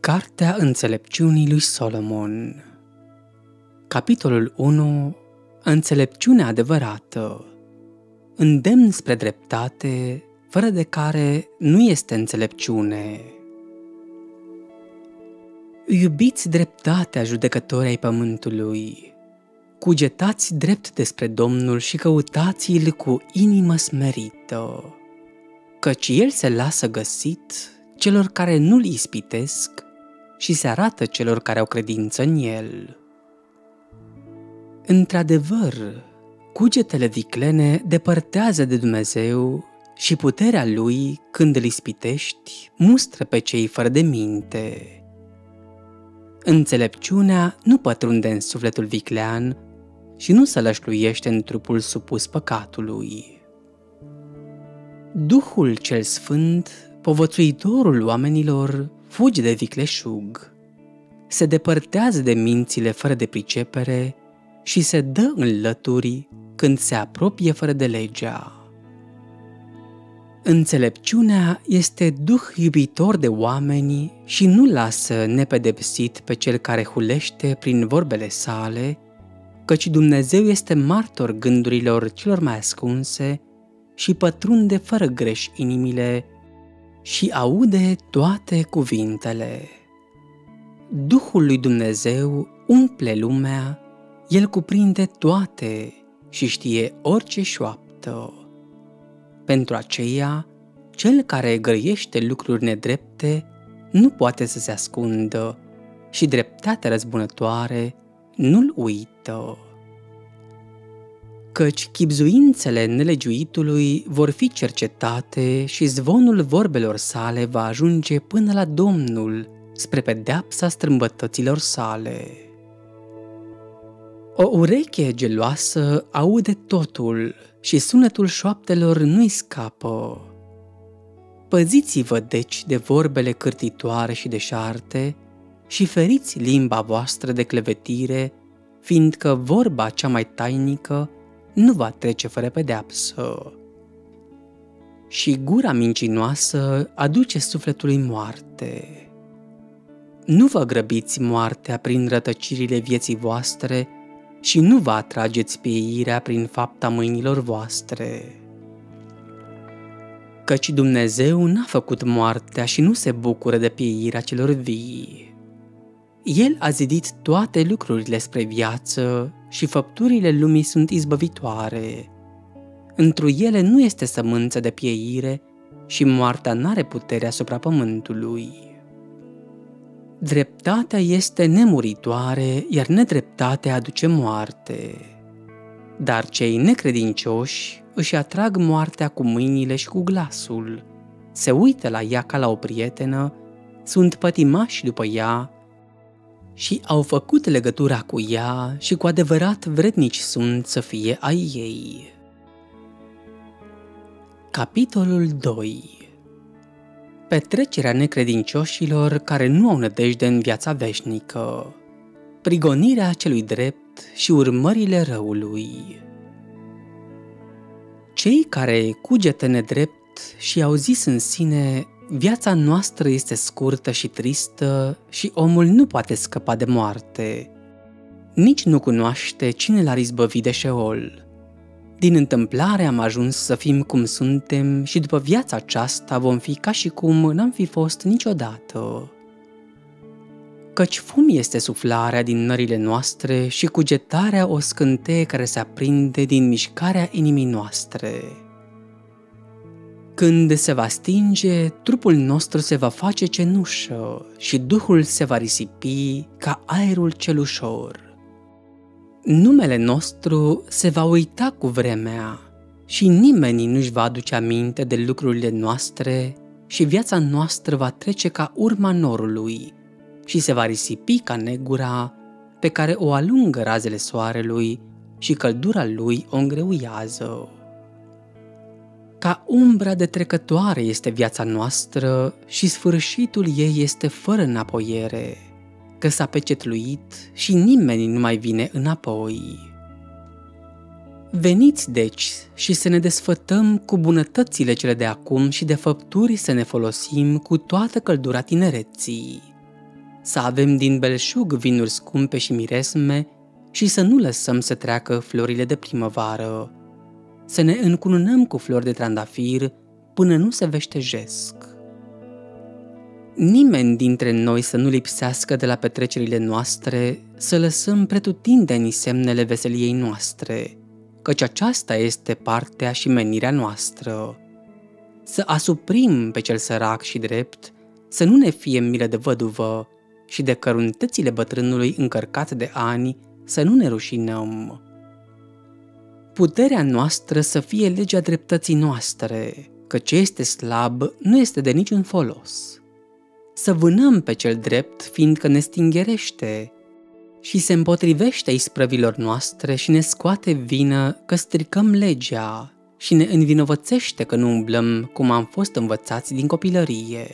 Cartea Înțelepciunii lui Solomon. Capitolul 1. Înțelepciunea adevărată. Îndemn spre dreptate, fără de care nu este înțelepciune. Iubiți dreptatea, judecători ai pământului. Cugetați drept despre Domnul și căutați-l cu inimă smerită, căci el se lasă găsit celor care nu-l ispitesc și se arată celor care au credință în el. Într-adevăr, cugetele viclene depărtează de Dumnezeu și puterea lui, când îl ispitești, mustră pe cei fără de minte. Înțelepciunea nu pătrunde în sufletul viclean și nu se lășluiește în trupul supus păcatului. Duhul cel Sfânt, povățuitorul oamenilor, fuge de vicleșug, se depărtează de mințile fără de pricepere și se dă în lături când se apropie fără de legea. Înțelepciunea este duh iubitor de oameni și nu lasă nepedepsit pe cel care hulește prin vorbele sale, căci Dumnezeu este martor gândurilor celor mai ascunse și pătrunde fără greș inimile și aude toate cuvintele. Duhul lui Dumnezeu umple lumea, el cuprinde toate și știe orice șoaptă. Pentru aceea, cel care grăiește lucruri nedrepte nu poate să se ascundă și dreptatea răzbunătoare nu-l uită. Căci chibzuințele nelegiuitului vor fi cercetate și zvonul vorbelor sale va ajunge până la Domnul spre pedeapsa strâmbătăților sale. O ureche geloasă aude totul și sunetul șoaptelor nu-i scapă. Păziți-vă deci de vorbele cârtitoare și deșarte și feriți limba voastră de clevetire, fiindcă vorba cea mai tainică nu va trece fără pedeapsă. Și gura mincinoasă aduce sufletului moarte. Nu vă grăbiți moartea prin rătăcirile vieții voastre și nu vă atrageți pieirea prin fapta mâinilor voastre. Căci Dumnezeu n-a făcut moartea și nu se bucură de pieirea celor vii. El a zidit toate lucrurile spre viață și făpturile lumii sunt izbăvitoare. Întru ele nu este sămânță de pieire și moartea n-are putere asupra pământului. Dreptatea este nemuritoare, iar nedreptatea aduce moarte. Dar cei necredincioși își atrag moartea cu mâinile și cu glasul, se uită la ea ca la o prietenă, sunt pătimași după ea și au făcut legătura cu ea și cu adevărat vrednici sunt să fie ai ei. Capitolul 2. Petrecerea necredincioșilor care nu au nădejde în viața veșnică, prigonirea celui drept și urmările răului. Cei care cugetă nedrept și au zis în sine: viața noastră este scurtă și tristă și omul nu poate scăpa de moarte, nici nu cunoaște cine l-ar izbăvi de șeol. Din întâmplare am ajuns să fim cum suntem și după viața aceasta vom fi ca și cum n-am fi fost niciodată. Căci fum este suflarea din nările noastre și cugetarea o scânteie care se aprinde din mișcarea inimii noastre. Când se va stinge, trupul nostru se va face cenușă și duhul se va risipi ca aerul cel ușor. Numele nostru se va uita cu vremea și nimeni nu-și va aduce aminte de lucrurile noastre și viața noastră va trece ca urma norului și se va risipi ca negura pe care o alungă razele soarelui și căldura lui o îngreuiază. Ca umbra de trecătoare este viața noastră și sfârșitul ei este fără înapoiere, că s-a pecetluit și nimeni nu mai vine înapoi. Veniți deci și să ne desfătăm cu bunătățile cele de acum și de făpturi să ne folosim cu toată căldura tinereții. să avem din belșug vinuri scumpe și miresme și să nu lăsăm să treacă florile de primăvară, să ne încununăm cu flori de trandafir până nu se veștejesc. Nimeni dintre noi să nu lipsească de la petrecerile noastre, să lăsăm pretutindeni semnele veseliei noastre, căci aceasta este partea și menirea noastră. Să asuprim pe cel sărac și drept, să nu ne fie milă de văduvă și de căruntățile bătrânului încărcat de ani, să nu ne rușinăm. Puterea noastră să fie legea dreptății noastre, că ce este slab nu este de niciun folos. Să vânăm pe cel drept, fiindcă ne stingerește și se împotrivește isprăvilor noastre și ne scoate vină că stricăm legea și ne învinovățește că nu umblăm cum am fost învățați din copilărie.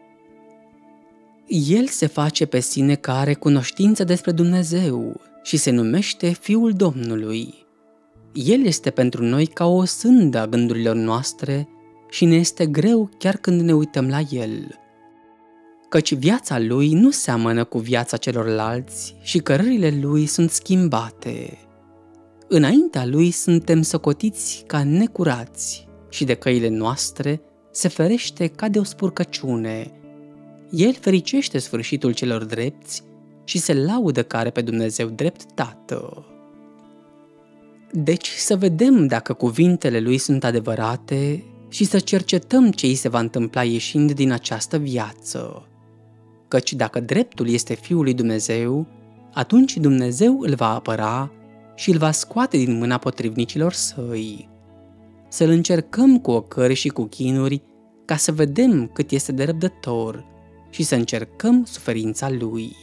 El se face pe sine că are cunoștință despre Dumnezeu și se numește Fiul Domnului. El este pentru noi ca o sândă a gândurilor noastre și ne este greu chiar când ne uităm la El. Căci viața Lui nu seamănă cu viața celorlalți și cărările Lui sunt schimbate. Înaintea Lui suntem socotiți ca necurați și de căile noastre se ferește ca de o spurcăciune. El fericește sfârșitul celor drepți și se laudă că are pe Dumnezeu drept Tată. Deci să vedem dacă cuvintele Lui sunt adevărate și să cercetăm ce îi se va întâmpla ieșind din această viață. Căci dacă dreptul este Fiul lui Dumnezeu, atunci Dumnezeu îl va apăra și îl va scoate din mâna potrivnicilor săi. Să-l încercăm cu ocări și cu chinuri, ca să vedem cât este de răbdător și să încercăm suferința Lui.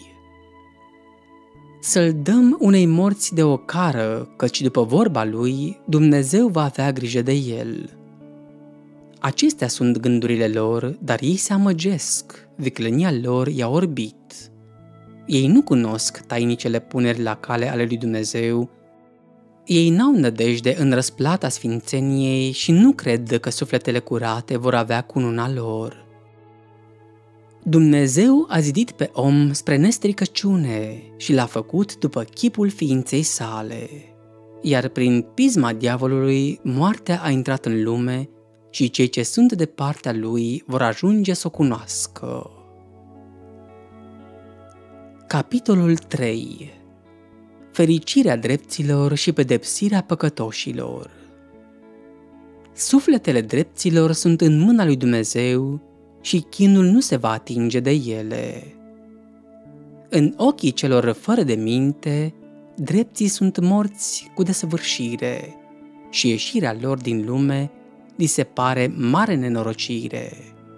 Să-l dăm unei morți de ocară, căci după vorba Lui, Dumnezeu va avea grijă de el. Acestea sunt gândurile lor, dar ei se amăgesc, viclenia lor i-a orbit. Ei nu cunosc tainicele puneri la cale ale lui Dumnezeu, ei n-au nădejde în răsplata sfințeniei și nu cred că sufletele curate vor avea cununa lor. Dumnezeu a zidit pe om spre nestricăciune și l-a făcut după chipul ființei sale, iar prin pisma diavolului moartea a intrat în lume și cei ce sunt de partea lui vor ajunge să o cunoască. Capitolul 3. Fericirea drepților și pedepsirea păcătoșilor. Sufletele drepților sunt în mâna lui Dumnezeu și chinul nu se va atinge de ele. În ochii celor fără de minte, drepții sunt morți cu desăvârșire și ieșirea lor din lume li se pare mare nenorocire.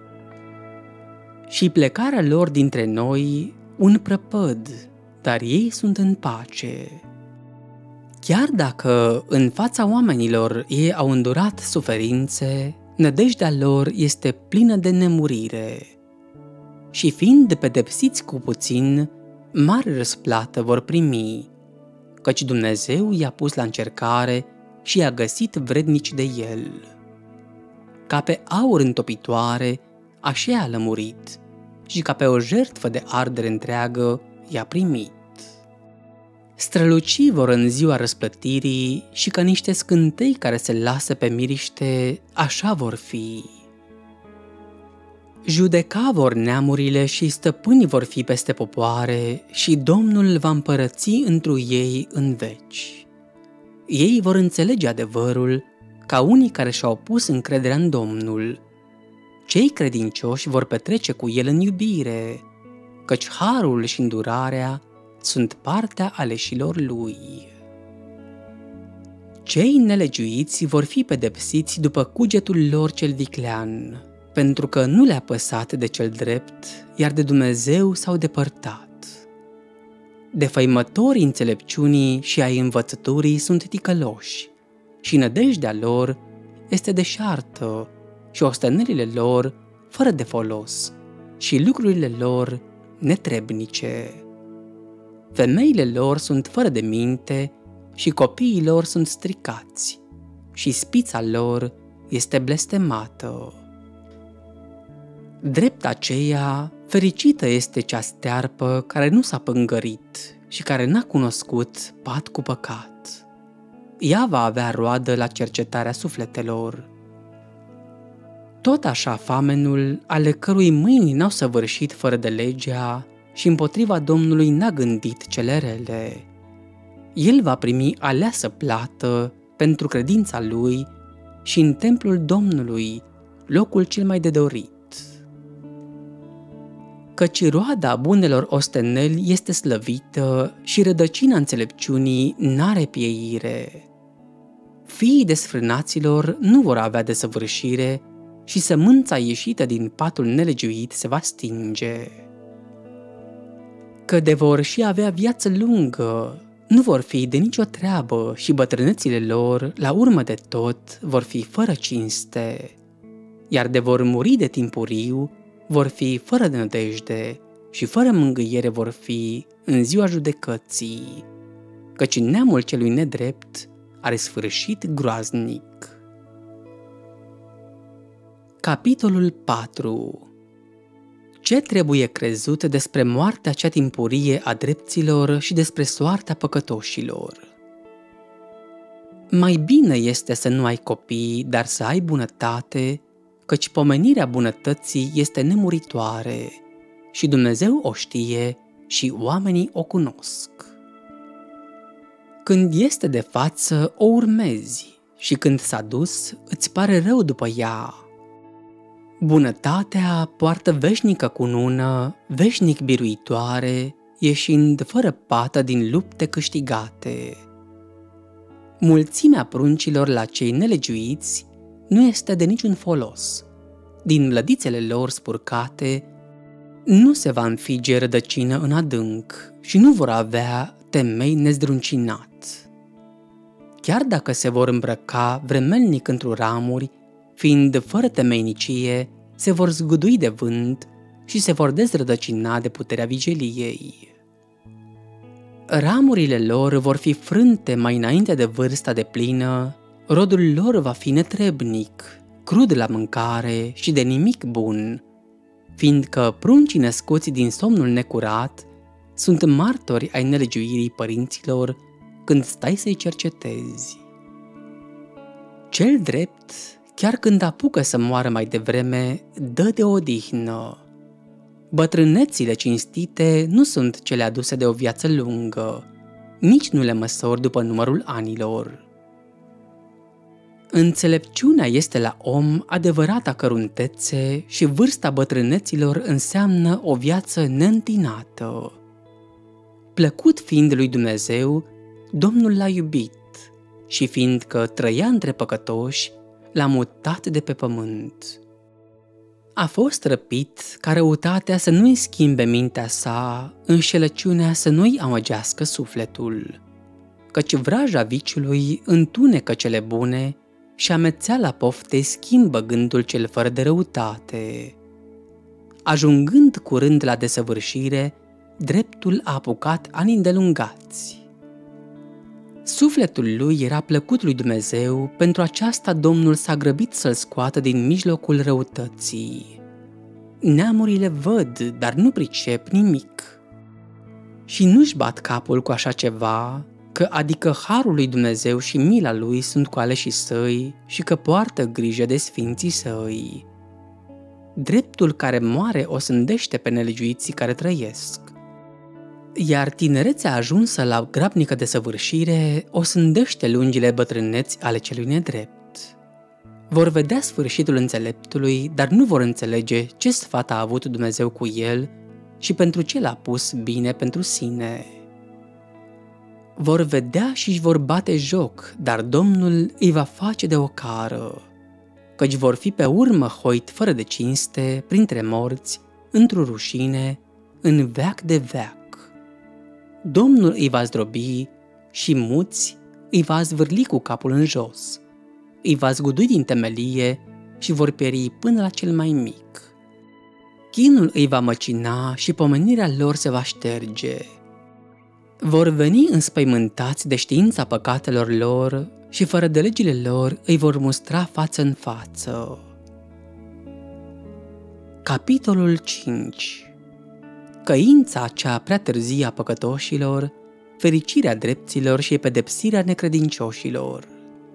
Și plecarea lor dintre noi un prăpăd, dar ei sunt în pace. Chiar dacă în fața oamenilor ei au îndurat suferințe, nădejdea lor este plină de nemurire. Și fiind pedepsiți cu puțin, mare răsplată vor primi, căci Dumnezeu i-a pus la încercare și i-a găsit vrednici de el. Ca pe aur întopitoare, așa i-a lămurit și ca pe o jertfă de ardere întreagă i-a primit. Strălucii vor în ziua răsplătirii și ca niște scântei care se lasă pe miriște, așa vor fi. Judeca vor neamurile și stăpânii vor fi peste popoare și Domnul va împărăți întru ei în veci. Ei vor înțelege adevărul ca unii care și-au pus încrederea în Domnul. Cei credincioși vor petrece cu el în iubire, căci harul și îndurarea sunt partea aleșilor lui. Cei nelegiuiți vor fi pedepsiți după cugetul lor cel viclean, pentru că nu le-a păsat de cel drept, iar de Dumnezeu s-au depărtat. Defăimătorii înțelepciunii și ai învățăturii sunt ticăloși, și nădejdea lor este deșartă și ostenelile lor fără de folos și lucrurile lor netrebnice. Femeile lor sunt fără de minte și copiii lor sunt stricați și spița lor este blestemată. Drept aceea, fericită este cea stearpă care nu s-a pângărit și care n-a cunoscut pat cu păcat. Ea va avea roadă la cercetarea sufletelor. Tot așa famenul, ale cărui mâini n-au săvârșit fără de legea și împotriva Domnului n-a gândit cele rele. El va primi aleasă plată pentru credința lui și în templul Domnului, locul cel mai de dorit. Căci roada bunelor osteneli este slăvită și rădăcina înțelepciunii n-are pieire. Fiii desfrânaților nu vor avea desăvârșire și sămânța ieșită din patul nelegiuit se va stinge. Că de vor și avea viață lungă, nu vor fi de nicio treabă și bătrânețile lor, la urmă de tot, vor fi fără cinste, iar de vor muri de timpuriu, vor fi fără de nădejde și fără mângâiere vor fi în ziua judecății, căci neamul celui nedrept are sfârșit groaznic. Capitolul 4. Ce trebuie crezut despre moartea cea timpurie a drepților și despre soarta păcătoșilor? Mai bine este să nu ai copii, dar să ai bunătate, căci pomenirea bunătății este nemuritoare și Dumnezeu o știe și oamenii o cunosc. Când este de față, o urmezi și când s-a dus, îți pare rău după ea. Bunătatea poartă veșnică cunună, veșnic biruitoare, ieșind fără pată din lupte câștigate. Mulțimea pruncilor la cei nelegiuiți nu este de niciun folos. Din mlădițele lor spurcate nu se va înfige rădăcină în adânc și nu vor avea temei nezdruncinat. Chiar dacă se vor îmbrăca vremelnic într-o ramuri, fiind fără temenicie, se vor zgudui de vânt și se vor dezrădăcina de puterea vigiliei. Ramurile lor vor fi frânte mai înainte de vârsta deplină, rodul lor va fi netrebnic, crud la mâncare și de nimic bun, fiindcă pruncii născuți din somnul necurat sunt martori ai nelegiuirii părinților când stai să-i cercetezi. Cel drept, chiar când apucă să moară mai devreme, dă de odihnă. Bătrânețile cinstite nu sunt cele aduse de o viață lungă, nici nu le măsori după numărul anilor. Înțelepciunea este la om adevărata căruntețe și vârsta bătrâneților înseamnă o viață neîntinată. Plăcut fiind lui Dumnezeu, Domnul l-a iubit și fiindcă trăia între păcătoși, l-a mutat de pe pământ. A fost răpit ca răutatea să nu-i schimbe mintea sa, înșelăciunea să nu-i amăgească sufletul, căci vraja viciului întunecă cele bune și amețeala poftei schimbă gândul cel fără de răutate. Ajungând curând la desăvârșire, dreptul a apucat ani îndelungați. Sufletul lui era plăcut lui Dumnezeu, pentru aceasta Domnul s-a grăbit să-l scoată din mijlocul răutății. Neamurile văd, dar nu pricep nimic. Și nu-și bat capul cu așa ceva, că adică harul lui Dumnezeu și mila lui sunt cu aleșii săi și că poartă grijă de sfinții săi. Dreptul care moare o sândește pe nelegiuiții care trăiesc. Iar tinerețea ajunsă la grabnică desăvârșire o sândește lungile bătrâneți ale celui nedrept. Vor vedea sfârșitul înțeleptului, dar nu vor înțelege ce sfat a avut Dumnezeu cu el și pentru ce l-a pus bine pentru sine. Vor vedea și își vor bate joc, dar Domnul îi va face de ocară, căci vor fi pe urmă hoit fără de cinste, printre morți, într-o rușine, în veac de veac. Domnul îi va zdrobi și muți îi va zvârli cu capul în jos, îi va zgudui din temelie și vor pieri până la cel mai mic. Chinul îi va măcina și pomenirea lor se va șterge. Vor veni înspăimântați de știința păcatelor lor și fără de legile lor îi vor mustra față în față. Capitolul 5. Căința cea prea târzie a păcătoșilor, fericirea drepților și pedepsirea necredincioșilor.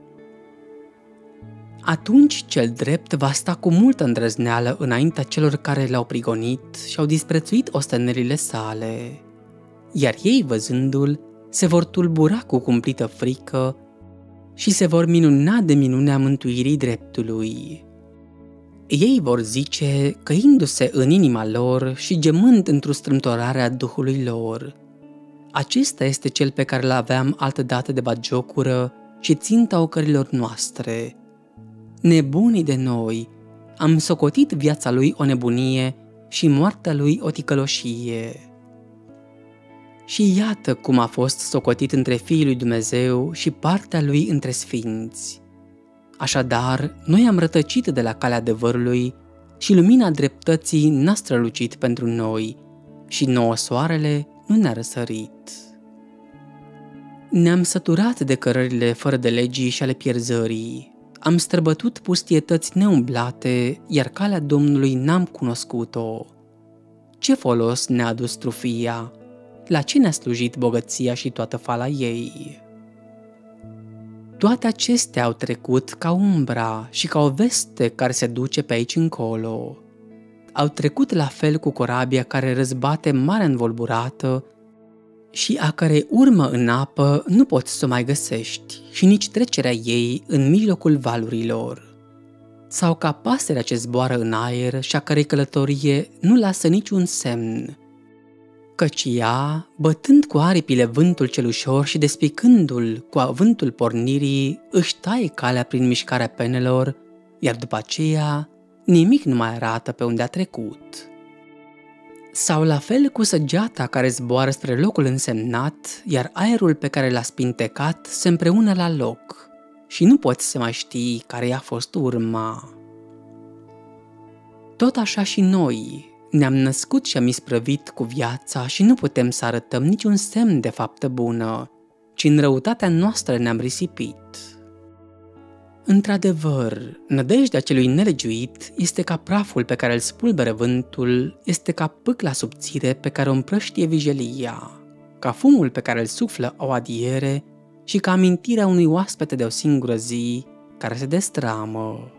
Atunci cel drept va sta cu multă îndrăzneală înaintea celor care l-au prigonit și au disprețuit ostenerile sale, iar ei, văzându-l, se vor tulbura cu cumplită frică și se vor minuna de minunea mântuirii dreptului. Ei vor zice, căindu-se în inima lor și gemând într-o strâmtorare Duhului lor: acesta este cel pe care l-aveam altădată de batjocură și ținta ocărilor noastre. Nebunii de noi, am socotit viața lui o nebunie și moartea lui o ticăloșie. Și iată cum a fost socotit între fiii lui Dumnezeu și partea lui între sfinți. Așadar, noi am rătăcit de la calea adevărului și lumina dreptății n-a strălucit pentru noi și nouă soarele nu ne-a răsărit. Ne-am săturat de cărările fără de legii și ale pierzării. Am străbătut pustietăți neumblate, iar calea Domnului n-am cunoscut-o. Ce folos ne-a adus trufia? La ce ne-a slujit bogăția și toată fala ei? Toate acestea au trecut ca umbra și ca o veste care se duce pe aici încolo. Au trecut la fel cu corabia care răzbate marea învolburată și a cărei urmă în apă nu poți să o mai găsești și nici trecerea ei în mijlocul valurilor. Sau ca pasărea ce zboară în aer și a cărei călătorie nu lasă niciun semn, căci ea, bătând cu aripile vântul cel ușor și despicându-l cu avântul pornirii, își taie calea prin mișcarea penelor, iar după aceea nimic nu mai arată pe unde a trecut. Sau la fel cu săgeata care zboară spre locul însemnat, iar aerul pe care l-a spintecat se împreună la loc și nu poți să mai știi care i-a fost urma. Tot așa și noi ne-am născut și am isprăvit cu viața și nu putem să arătăm niciun semn de faptă bună, ci în răutatea noastră ne-am risipit. Într-adevăr, nădejdea celui nelegiuit este ca praful pe care îl spulberă vântul, este ca pâcla subțire pe care o împrăștie vijelia, ca fumul pe care îl suflă o adiere și ca amintirea unui oaspete de o singură zi care se destramă.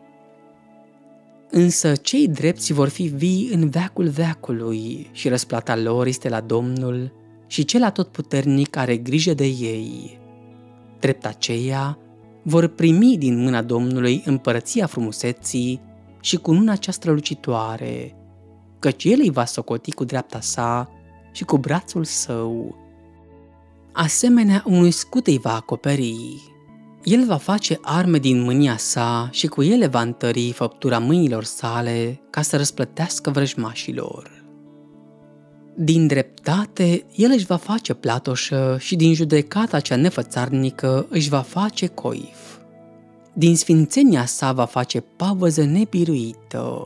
Însă cei drepți vor fi vii în veacul veacului și răsplata lor este la Domnul și cel atotputernic are grijă de ei. Drept aceea vor primi din mâna Domnului împărăția frumuseții și cununa cea strălucitoare, căci El îi va socoti cu dreapta sa și cu brațul său. Asemenea unui scut îi va acoperi. El va face arme din mânia sa și cu ele va întări făptura mâinilor sale ca să răsplătească vrăjmașilor. Din dreptate el își va face platoșă și din judecata cea nefățarnică își va face coif. Din sfințenia sa va face pavăză nebiruită,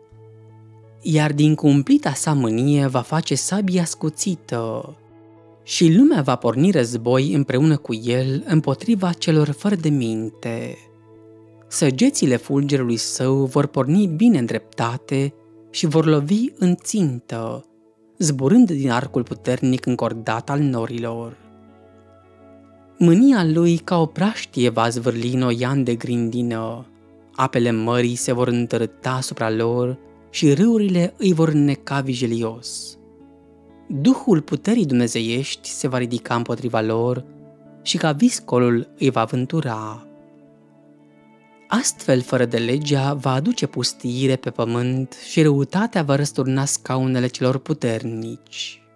iar din cumplita sa mânie va face sabie ascuțită. Și lumea va porni război împreună cu el împotriva celor fără de minte. Săgețile fulgerului său vor porni bine îndreptate și vor lovi în țintă, zburând din arcul puternic încordat al norilor. Mânia lui ca o praștie va zvârli în oian de grindină, apele mării se vor întărâta asupra lor și râurile îi vor înneca vigilios. Duhul puterii dumnezeiești se va ridica împotriva lor și ca viscolul îi va vântura. Astfel, fără de legea va aduce pustiire pe pământ și răutatea va răsturna scaunele celor puternici.